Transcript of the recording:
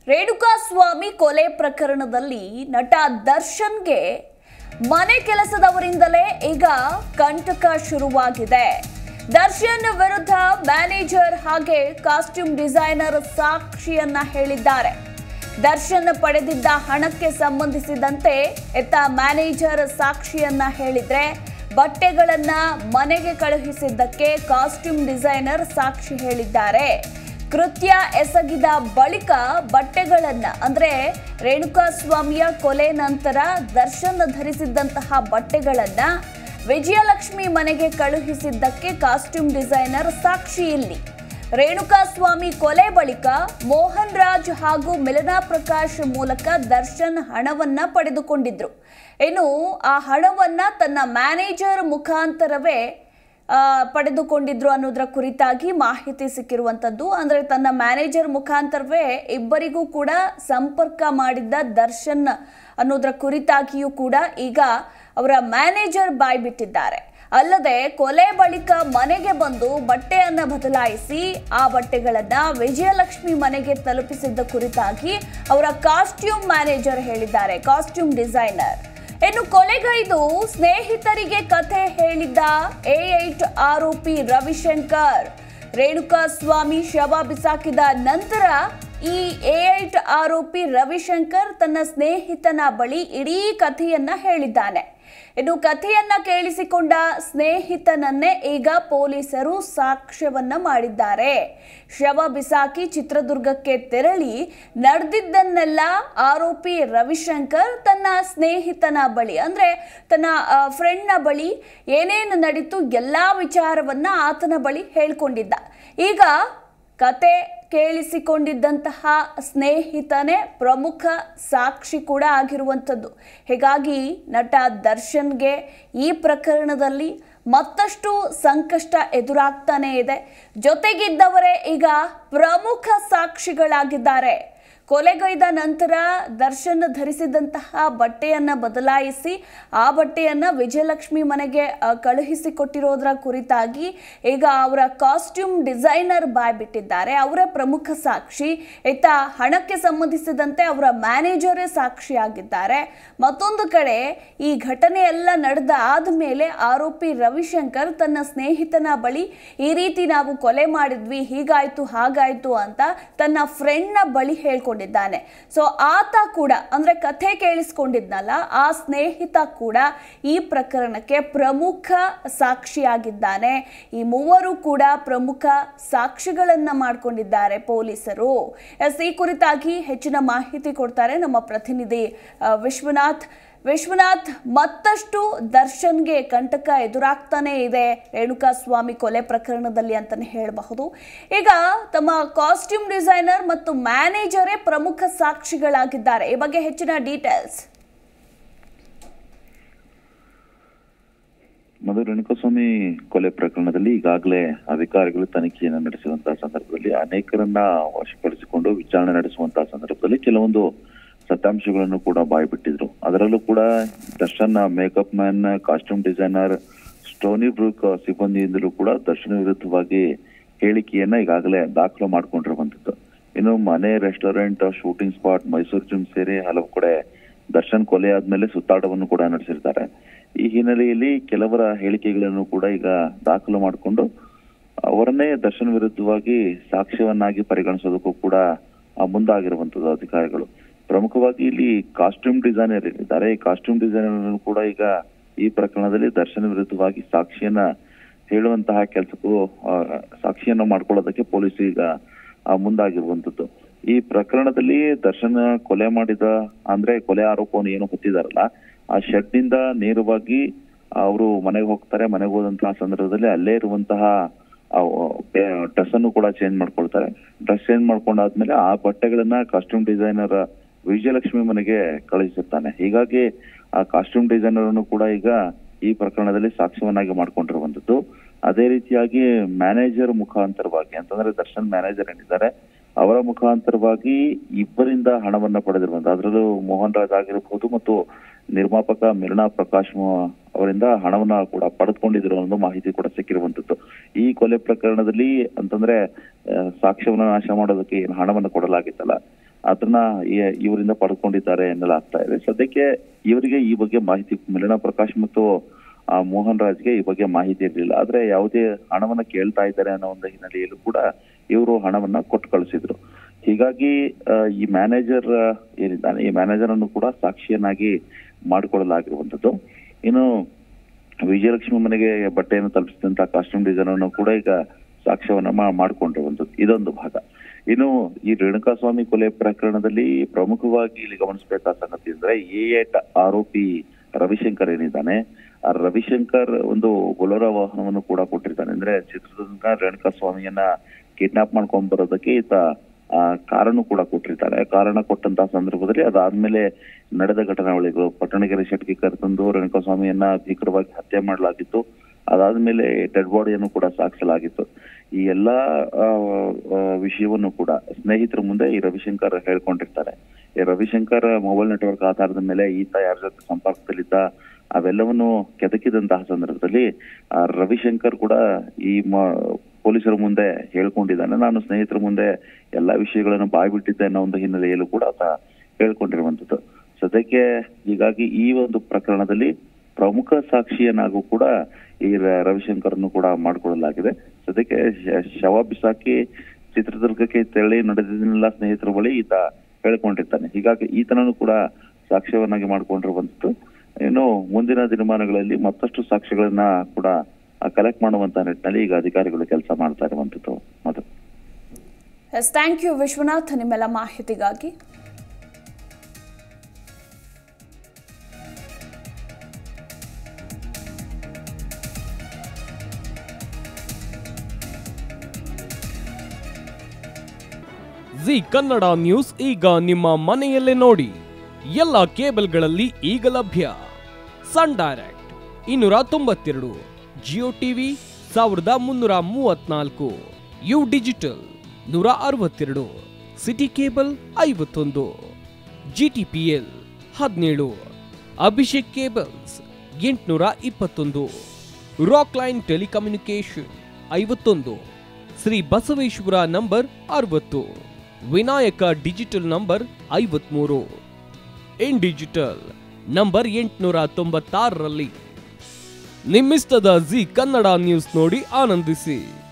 ರೇಣುಕಾಸ್ವಾಮಿ ಕೊಲೆ ಪ್ರಕರಣದಲ್ಲಿ ನಟ ದರ್ಶನ್ಗೆ ಮನೆ ಕೆಲಸದವರಿಂದಲೇ ಈಗ ಕಂಟಕ ಶುರುವಾಗಿದೆ. ದರ್ಶನ್ ವಿರುದ್ಧ ಮ್ಯಾನೇಜರ್ ಹಾಗೆ ಕಾಸ್ಟ್ಯೂಮ್ ಡಿಸೈನರ್ ಸಾಕ್ಷಿಯನ್ನ ಹೇಳಿದ್ದಾರೆ. ದರ್ಶನ್ ಪಡೆದಿದ್ದ ಹಣಕ್ಕೆ ಸಂಬಂಧಿಸಿದಂತೆ ಮ್ಯಾನೇಜರ್ ಸಾಕ್ಷಿಯನ್ನ ಹೇಳಿದ್ರೆ, ಬಟ್ಟೆಗಳನ್ನ ಮನೆಗೆ ಕಳುಹಿಸಿದ್ದಕ್ಕೆ ಕಾಸ್ಟ್ಯೂಮ್ ಡಿಸೈನರ್ ಸಾಕ್ಷಿ ಹೇಳಿದ್ದಾರೆ. ಕೃತ್ಯ ಎಸಗಿದ ಬಳಿಕ ಬಟ್ಟೆಗಳನ್ನ ಅಂದ್ರೆ ರೇಣುಕಾಸ್ವಾಮಿಯ ಕೊಲೆ ನಂತರ ದರ್ಶನ್ ಧರಿಸಿದ್ದಂತಹ ಬಟ್ಟೆಗಳನ್ನ ವಿಜಯಲಕ್ಷ್ಮಿ ಮನೆಗೆ ಕಳುಹಿಸಿದ್ದಕ್ಕೆ ಕಾಸ್ಟ್ಯೂಮ್ ಡಿಸೈನರ್ ಸಾಕ್ಷಿ. ಇಲ್ಲಿ ರೇಣುಕಾಸ್ವಾಮಿ ಕೊಲೆ ಬಳಿಕ ಮೋಹನ್ ರಾಜ್ ಹಾಗೂ ಮಿಲನಾ ಪ್ರಕಾಶ್ ಮೂಲಕ ದರ್ಶನ್ ಹಣವನ್ನ ಪಡೆದುಕೊಂಡಿದ್ರು. ಇನ್ನು ಆ ಹಣವನ್ನ ತನ್ನ ಮ್ಯಾನೇಜರ್ ಮುಖಾಂತರವೇ ಪಡೆದುಕೊಂಡಿದ್ರು ಅನ್ನೋದರ ಕುರಿತಾಗಿ ಮಾಹಿತಿ ಸಿಕ್ಕಿರುವಂತದ್ದು. ಅಂದ್ರೆ ತನ್ನ ಮ್ಯಾನೇಜರ್ ಮುಖಾಂತರವೇ ಇಬ್ಬರಿಗೂ ಕೂಡ ಸಂಪರ್ಕ ಮಾಡಿದ್ದ ದರ್ಶನ್ ಅನ್ನೋದರ ಕುರಿತಾಗಿಯೂ ಕೂಡ ಈಗ ಅವರ ಮ್ಯಾನೇಜರ್ ಬಾಯ್ಬಿಟ್ಟಿದ್ದಾರೆ. ಅಲ್ಲದೆ ಕೊಲೆ ಬಳಿಕ ಮನೆಗೆ ಬಂದು ಬಟ್ಟೆಯನ್ನ ಬದಲಾಯಿಸಿ ಆ ಬಟ್ಟೆಗಳನ್ನ ವಿಜಯಲಕ್ಷ್ಮಿ ಮನೆಗೆ ತಲುಪಿಸಿದ್ದ ಕುರಿತಾಗಿ ಅವರ ಕಾಸ್ಟ್ಯೂಮ್ ಮ್ಯಾನೇಜರ್ ಹೇಳಿದ್ದಾರೆ, ಕಾಸ್ಟ್ಯೂಮ್ ಡಿಸೈನರ್. ಇನ್ನು ಕೊಲೆಗೈದು ಸ್ನೇಹಿತರಿಗೆ ಕಥೆ ಹೇಳಿದ್ದ A8 ಆರೋಪಿ ರವಿಶಂಕರ್ ರೇಣುಕಾಸ್ವಾಮಿ ಶವ ಬಿಸಾಕಿದ ನಂತರ ಈ A8 ಆರೋಪಿ ರವಿಶಂಕರ್ ತನ್ನ ಸ್ನೇಹಿತನ ಬಳಿ ಇಡೀ ಕಥೆಯನ್ನ ಹೇಳಿದ್ದಾನೆ. ಇನ್ನು ಕಥೆಯನ್ನ ಕೇಳಿಸಿಕೊಂಡ ಸ್ನೇಹಿತನನ್ನೇ ಈಗ ಪೊಲೀಸರು ಸಾಕ್ಷ್ಯವನ್ನ ಮಾಡಿದ್ದಾರೆ. ಶವ ಬಿಸಾಕಿ ಚಿತ್ರದುರ್ಗಕ್ಕೆ ತೆರಳಿ ನಡೆದಿದ್ದನ್ನೆಲ್ಲ ಆರೋಪಿ ರವಿಶಂಕರ್ ತನ್ನ ಸ್ನೇಹಿತನ ಬಳಿ ಅಂದ್ರೆ ತನ್ನ ಫ್ರೆಂಡ್ನ ಬಳಿ ಏನೇನು ನಡೀತು ಎಲ್ಲಾ ವಿಚಾರವನ್ನ ಆತನ ಬಳಿ ಹೇಳ್ಕೊಂಡಿದ್ದ. ಈಗ ಕತೆ ಕೇಳಿಸಿಕೊಂಡಿದ್ದಂತಹ ಸ್ನೇಹಿತನೇ ಪ್ರಮುಖ ಸಾಕ್ಷಿ ಕೂಡ ಆಗಿರುವಂಥದ್ದು. ಹೀಗಾಗಿ ನಟ ದರ್ಶನ್ಗೆ ಈ ಪ್ರಕರಣದಲ್ಲಿ ಮತ್ತಷ್ಟು ಸಂಕಷ್ಟ ಎದುರಾಗ್ತಾನೆ ಇದೆ. ಜೊತೆಗಿದ್ದವರೇ ಈಗ ಪ್ರಮುಖ ಸಾಕ್ಷಿಗಳಾಗಿದ್ದಾರೆ. ಕೊಲೆಗೈದ ನಂತರ ದರ್ಶನ್ ಧರಿಸಿದಂತಹ ಬಟ್ಟೆಯನ್ನ ಬದಲಾಯಿಸಿ ಆ ಬಟ್ಟೆಯನ್ನ ವಿಜಯಲಕ್ಷ್ಮಿ ಮನೆಗೆ ಕಳುಹಿಸಿಕೊಟ್ಟಿರೋದ್ರ ಕುರಿತಾಗಿ ಈಗ ಅವರ ಕಾಸ್ಟ್ಯೂಮ್ ಡಿಸೈನರ್ ಬಾಯ್ಬಿಟ್ಟಿದ್ದಾರೆ. ಅವರೇ ಪ್ರಮುಖ ಸಾಕ್ಷಿ. ಹಣಕ್ಕೆ ಸಂಬಂಧಿಸಿದಂತೆ ಅವರ ಮ್ಯಾನೇಜರೇ ಸಾಕ್ಷಿಯಾಗಿದ್ದಾರೆ. ಮತ್ತೊಂದು ಕಡೆ ಈ ಘಟನೆ ಎಲ್ಲ ನಡೆದ ಆದ್ಮೇಲೆ ಆರೋಪಿ ರವಿಶಂಕರ್ ತನ್ನ ಸ್ನೇಹಿತನ ಬಳಿ ಈ ರೀತಿ ನಾವು ಕೊಲೆ ಮಾಡಿದ್ವಿ, ಹೀಗಾಯ್ತು ಹಾಗಾಯ್ತು ಅಂತ ತನ್ನ ಫ್ರೆಂಡ್ನ ಬಳಿ ಹೇಳ್ಕೊಂಡಿದ್ದಾನೆ. ಸೊ ಆತ ಕೂಡ ಅಂದ್ರೆ ಕಥೆ ಕೇಳಿಸ್ಕೊಂಡಿದ್ನಲ್ಲ ಆ ಸ್ನೇಹಿತ ಕೂಡ ಈ ಪ್ರಕರಣಕ್ಕೆ ಪ್ರಮುಖ ಸಾಕ್ಷಿಯಾಗಿದ್ದಾನೆ. ಈ ಮೂವರು ಕೂಡ ಪ್ರಮುಖ ಸಾಕ್ಷಿಗಳನ್ನ ಮಾಡ್ಕೊಂಡಿದ್ದಾರೆ ಪೊಲೀಸರು. ಈ ಕುರಿತಾಗಿ ಹೆಚ್ಚಿನ ಮಾಹಿತಿ ಕೊಡ್ತಾರೆ ನಮ್ಮ ಪ್ರತಿನಿಧಿ ವಿಶ್ವನಾಥ್. ಮತ್ತಷ್ಟು ದರ್ಶನ್ಗೆ ಕಂಟಕ ಎದುರಾಗ್ತಾನೆ ಇದೆ ರೇಣುಕಾಸ್ವಾಮಿ ಕೊಲೆ ಪ್ರಕರಣದಲ್ಲಿ ಅಂತಾನೆ ಹೇಳಬಹುದು. ಈಗ ತಮ್ಮ ಕಾಸ್ಟ್ಯೂಮ್ ಡಿಸೈನರ್ ಮತ್ತು ಮ್ಯಾನೇಜರೇ ಪ್ರಮುಖ ಸಾಕ್ಷಿಗಳಾಗಿದ್ದಾರೆ. ಈ ಬಗ್ಗೆ ಹೆಚ್ಚಿನ ಡೀಟೇಲ್ಸ್. ರೇಣುಕಾಸ್ವಾಮಿ ಕೊಲೆ ಪ್ರಕರಣದಲ್ಲಿ ಈಗಾಗಲೇ ಅಧಿಕಾರಿಗಳು ತನಿಖೆಯನ್ನು ನಡೆಸುವಂತಹ ಸಂದರ್ಭದಲ್ಲಿ ಅನೇಕರನ್ನ ವಶಪಡಿಸಿಕೊಂಡು ವಿಚಾರಣೆ ನಡೆಸುವಂತಹ ಸಂದರ್ಭದಲ್ಲಿ ಕೆಲವೊಂದು ಸತ್ಯಾಂಶಗಳನ್ನು ಕೂಡ ಬಾಯ್ಬಿಟ್ಟಿದ್ರು. ಅದರಲ್ಲೂ ಕೂಡ Darshan makeup man, costume designer, Stoney Brook ಸಿಬ್ಬಂದಿಯಿಂದಲೂ ಕೂಡ ದರ್ಶನ್ ವಿರುದ್ಧವಾಗಿ ಹೇಳಿಕೆಯನ್ನ ಈಗಾಗಲೇ ದಾಖಲು ಮಾಡ್ಕೊಂಡಿರುವಂತದ್ದು. ಇನ್ನು ಮನೆ, restaurant, shooting spot, Mysuru gym ಸೇರಿ ಹಲವು ಕಡೆ ದರ್ಶನ್ ಕೊಲೆ ಆದ್ಮೇಲೆ ಸುತ್ತಾಟವನ್ನು ಕೂಡ ನಡೆಸಿರ್ತಾರೆ. ಈ ಹಿನ್ನೆಲೆಯಲ್ಲಿ ಕೆಲವರ ಹೇಳಿಕೆಗಳನ್ನು ಕೂಡ ಈಗ ದಾಖಲು ಮಾಡಿಕೊಂಡು ಅವರನ್ನೇ ದರ್ಶನ್ ವಿರುದ್ಧವಾಗಿ ಸಾಕ್ಷ್ಯವನ್ನಾಗಿ ಪರಿಗಣಿಸೋದಕ್ಕೂ ಕೂಡ ಮುಂದಾಗಿರುವಂತದ್ದು ಅಧಿಕಾರಿಗಳು. ಪ್ರಮುಖವಾಗಿ ಇಲ್ಲಿ ಕಾಸ್ಟ್ಯೂಮ್ ಡಿಸೈನರ್ ಇದ್ದಾರೆ. ಈ ಕಾಸ್ಟ್ಯೂಮ್ ಡಿಸೈನರ್ ಕೂಡ ಈಗ ಈ ಪ್ರಕರಣದಲ್ಲಿ ದರ್ಶನ್ ವಿರುದ್ಧವಾಗಿ ಸಾಕ್ಷಿಯನ್ನ ಹೇಳುವಂತಹ ಕೆಲಸಕ್ಕೂ ಸಾಕ್ಷಿಯನ್ನ ಮಾಡ್ಕೊಳ್ಳೋದಕ್ಕೆ ಪೊಲೀಸ್ ಈಗ ಮುಂದಾಗಿರುವಂತದ್ದು. ಈ ಪ್ರಕರಣದಲ್ಲಿ ದರ್ಶನ್ ಕೊಲೆ ಮಾಡಿದ ಅಂದ್ರೆ ಕೊಲೆ ಆರೋಪವನ್ನು ಏನು ಹೊತ್ತಿದಾರಲ್ಲ ಆ ಶೆಡ್ ನಿಂದ ನೇರವಾಗಿ ಅವರು ಮನೆಗೆ ಹೋಗ್ತಾರೆ. ಮನೆಗೆ ಹೋದಂತಹ ಸಂದರ್ಭದಲ್ಲಿ ಅಲ್ಲೇ ಇರುವಂತಹ ಡ್ರೆಸ್ ಅನ್ನು ಕೂಡ ಚೇಂಜ್ ಮಾಡ್ಕೊಳ್ತಾರೆ. ಡ್ರೆಸ್ ಚೇಂಜ್ ಮಾಡ್ಕೊಂಡಾದ್ಮೇಲೆ ಆ ಬಟ್ಟೆಗಳನ್ನ ಕಾಸ್ಟ್ಯೂಮ್ ಡಿಸೈನರ್ ವಿಜಯಲಕ್ಷ್ಮಿ ಮನೆಗೆ ಕಳುಹಿಸುತ್ತಾನೆ. ಹೀಗಾಗಿ ಆ ಕಾಸ್ಟ್ಯೂಮ್ ಡಿಸೈನರ್ ಅನ್ನು ಕೂಡ ಈಗ ಈ ಪ್ರಕರಣದಲ್ಲಿ ಸಾಕ್ಷ್ಯವನ್ನಾಗಿ ಮಾಡ್ಕೊಂಡಿರುವಂತದ್ದು. ಅದೇ ರೀತಿಯಾಗಿ ಮ್ಯಾನೇಜರ್ ಮುಖಾಂತರವಾಗಿ ಅಂತಂದ್ರೆ ದರ್ಶನ್ ಮ್ಯಾನೇಜರ್ ಏನಿದ್ದಾರೆ ಅವರ ಮುಖಾಂತರವಾಗಿ ಇಬ್ಬರಿಂದ ಹಣವನ್ನ ಪಡೆದಿರುವಂತ, ಅದರಲ್ಲೂ ಮೋಹನ್ ರಾಜ್ ಆಗಿರಬಹುದು ಮತ್ತು ನಿರ್ಮಾಪಕ ಮಿಲನಾ ಪ್ರಕಾಶ್ ಅವರಿಂದ ಹಣವನ್ನ ಕೂಡ ಪಡೆದುಕೊಂಡಿದ್ರು ಅನ್ನೋ ಮಾಹಿತಿ ಕೂಡ ಸಿಕ್ಕಿರುವಂತದ್ದು. ಈ ಕೊಲೆ ಪ್ರಕರಣದಲ್ಲಿ ಅಂತಂದ್ರೆ ಸಾಕ್ಷ್ಯವನ್ನ ನಾಶ ಮಾಡೋದಕ್ಕೆ ಏನು ಹಣವನ್ನ ಕೊಡಲಾಗಿತ್ತಲ್ಲ ಅದನ್ನ ಇವರಿಂದ ಪಡ್ಕೊಂಡಿದ್ದಾರೆ ಎನ್ನಲಾಗ್ತಾ ಇದೆ. ಸದ್ಯಕ್ಕೆ ಇವರಿಗೆ ಈ ಬಗ್ಗೆ ಮಾಹಿತಿ, ಮಿಲನ ಪ್ರಕಾಶ್ ಮತ್ತು ಮೋಹನ್ ರಾಜ್ಗೆ ಈ ಬಗ್ಗೆ ಮಾಹಿತಿ ಇರಲಿಲ್ಲ. ಆದ್ರೆ ಯಾವುದೇ ಹಣವನ್ನ ಕೇಳ್ತಾ ಇದ್ದಾರೆ ಅನ್ನೋ ಒಂದು ಹಿನ್ನೆಲೆಯಲ್ಲೂ ಕೂಡ ಇವರು ಹಣವನ್ನ ಕೊಟ್ಟು ಕಳಿಸಿದ್ರು. ಹೀಗಾಗಿ ಈ ಮ್ಯಾನೇಜರ್ ಏನಿದ್ದಾನೆ, ಈ ಮ್ಯಾನೇಜರ್ ಅನ್ನು ಕೂಡ ಸಾಕ್ಷಿಯನ್ನಾಗಿ ಮಾಡಿಕೊಳ್ಳಲಾಗಿರುವಂತದ್ದು. ಇನ್ನು ವಿಜಯಲಕ್ಷ್ಮಿ ಮನೆಗೆ ಬಟ್ಟೆಯನ್ನು ತಲುಪಿಸಿದಂತ ಕಾಸ್ಟ್ಯೂಮ್ ಡಿಸೈನರ್ ಕೂಡ ಈಗ ಸಾಕ್ಷ್ಯವನ್ನ ಮಾಡಿಕೊಂಡಿರುವಂತದ್ದು ಇದೊಂದು ಭಾಗ. ಇನ್ನು ಈ ರೇಣುಕಾಸ್ವಾಮಿ ಕೊಲೆ ಪ್ರಕರಣದಲ್ಲಿ ಪ್ರಮುಖವಾಗಿ ಇಲ್ಲಿ ಗಮನಿಸಬೇಕಾದ ಸಂಗತಿ ಅಂದ್ರೆ ಆರೋಪಿ ರವಿಶಂಕರ್ ಏನಿದ್ದಾನೆ, ಆ ರವಿಶಂಕರ್ ಒಂದು ಬೊಲೊರೋ ವಾಹನವನ್ನು ಕೂಡ ಕೊಟ್ಟಿರ್ತಾನೆ. ಅಂದ್ರೆ ಚಿತ್ರದುರ್ಗ ರೇಣುಕಾಸ್ವಾಮಿಯನ್ನ ಕಿಡ್ನಾಪ್ ಮಾಡ್ಕೊಂಡ್ ಬರೋದಕ್ಕೆ ಈತ ಕಾರನ್ನು ಕೂಡ ಕೊಟ್ಟಿರ್ತಾರೆ. ಕಾರಣ ಕೊಟ್ಟಂತಹ ಸಂದರ್ಭದಲ್ಲಿ ಅದಾದ್ಮೇಲೆ ನಡೆದ ಘಟನಾವಳಿಗಳು, ಪಟ್ಟಣಗೆರೆ ಶೆಟ್ಗೆ ಕರೆತಂದು ರೇಣುಕಾಸ್ವಾಮಿಯನ್ನ ಭೀಕರವಾಗಿ ಹತ್ಯೆ ಮಾಡಲಾಗಿತ್ತು. ಅದಾದ್ಮೇಲೆ ಡೆಡ್ ಬಾಡಿಯನ್ನು ಕೂಡ ಸಾಗಿಸಲಾಗಿತ್ತು. ಈ ಎಲ್ಲಾ ವಿಷಯವನ್ನು ಕೂಡ ಸ್ನೇಹಿತರ ಮುಂದೆ ಈ ರವಿಶಂಕರ್ ಹೇಳ್ಕೊಂಡಿರ್ತಾರೆ. ಈ ರವಿಶಂಕರ್ ಮೊಬೈಲ್ ನೆಟ್ವರ್ಕ್ ಆಧಾರದ ಮೇಲೆ ಈತ ಯಾರ ಜೊತೆ ಸಂಪರ್ಕದಲ್ಲಿದ್ದ ಅವೆಲ್ಲವನ್ನು ಕೆದಕಿದಂತಹ ಸಂದರ್ಭದಲ್ಲಿ ರವಿಶಂಕರ್ ಕೂಡ ಈ ಪೊಲೀಸರ ಮುಂದೆ ಹೇಳ್ಕೊಂಡಿದ್ದಾನೆ. ನಾನು ಸ್ನೇಹಿತರ ಮುಂದೆ ಎಲ್ಲಾ ವಿಷಯಗಳನ್ನು ಬಾಯ್ಬಿಟ್ಟಿದ್ದೆ ಅನ್ನೋ ಒಂದು ಹಿನ್ನೆಲೆಯಲ್ಲೂ ಕೂಡ ಆತ ಹೇಳ್ಕೊಂಡಿರುವಂತದ್ದು. ಸದ್ಯಕ್ಕೆ ಹೀಗಾಗಿ ಈ ಒಂದು ಪ್ರಕರಣದಲ್ಲಿ ಪ್ರಮುಖ ಸಾಕ್ಷಿಯನ್ನಾಗೂ ಕೂಡ ಈ ರವಿಶಂಕರ್ನು ಕೂಡ ಮಾಡಿಕೊಳ್ಳಲಾಗಿದೆ. ಸದ್ಯಕ್ಕೆ ಶವ ಬಿಸಾಕಿ ಚಿತ್ರದುರ್ಗಕ್ಕೆ ತೆರಳಿ ನಡೆದಿದ್ದನ್ನೆಲ್ಲ ಸ್ನೇಹಿತರ ಬಳಿ ಈತ ಹೇಳ್ಕೊಂಡಿರ್ತಾನೆ. ಹೀಗಾಗಿ ಈತನನ್ನು ಕೂಡ ಸಾಕ್ಷ್ಯವನ್ನಾಗಿ ಮಾಡಿಕೊಂಡಿರುವಂತದ್ದು. ಇನ್ನು ಮುಂದಿನ ದಿನಮಾನಗಳಲ್ಲಿ ಮತ್ತಷ್ಟು ಸಾಕ್ಷ್ಯಗಳನ್ನ ಕೂಡ ಕಲೆಕ್ಟ್ ಮಾಡುವಂತ ನಿಟ್ಟಿನಲ್ಲಿ ಈಗ ಅಧಿಕಾರಿಗಳು ಕೆಲಸ ಮಾಡ್ತಾ ಇರುವಂತದ್ದು. Madhu. Yes, thank you Vishwanath ನಿಮ್ಮೆಲ್ಲ ಮಾಹಿತಿಗಾಗಿ. ಜಿ ಕನ್ನಡ ನ್ಯೂಸ್ ಈಗ ನಿಮ್ಮ ಮನೆಯಲ್ಲೇ ನೋಡಿ. ಎಲ್ಲ ಕೇಬಲ್ಗಳಲ್ಲಿ ಈಗ ಲಭ್ಯ. Sun Direct 292, Jio TV 1334, U Digital 162, City Cable 51, GTPL 17, Abhishek Cables 821, Rock Line Telecommunication 51, Shri Basaveshwara number 60, Vinayaka Digital number 53, IN Digital number 896ರಲ್ಲಿ. ನಿಮ್ಮಿಸ್ತದ ಜಿ ಕನ್ನಡ ನ್ಯೂಸ್ ನೋಡಿ ಆನಂದಿಸಿ.